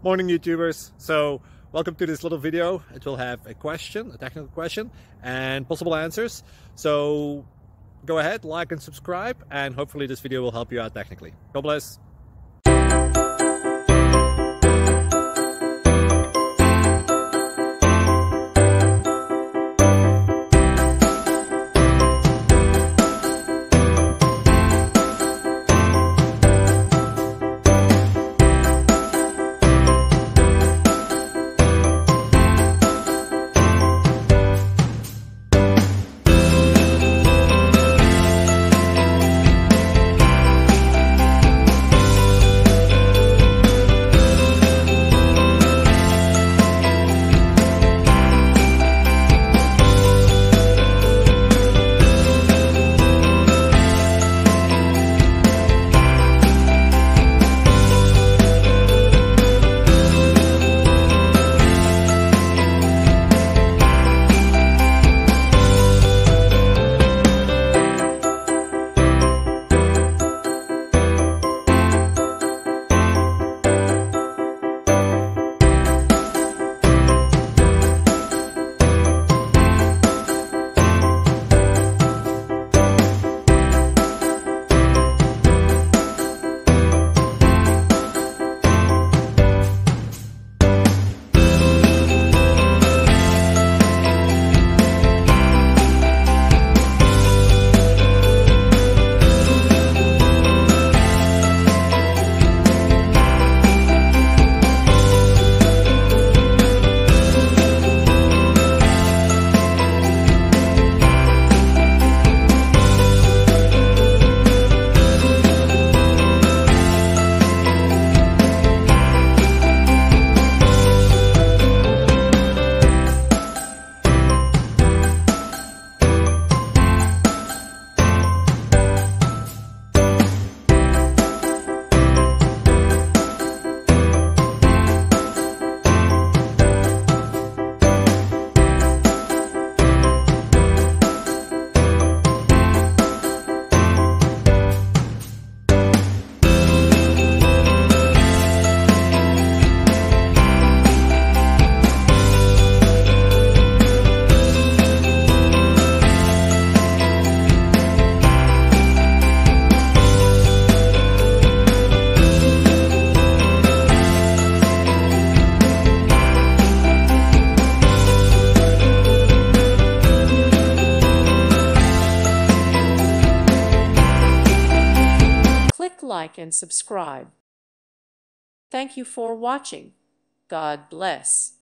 Morning YouTubers. So welcome to this little video. It will have a question, a technical question, and possible answers. So go ahead, like and subscribe, and hopefully this video will help you out technically. God bless. Click like and subscribe. Thank you for watching. God bless.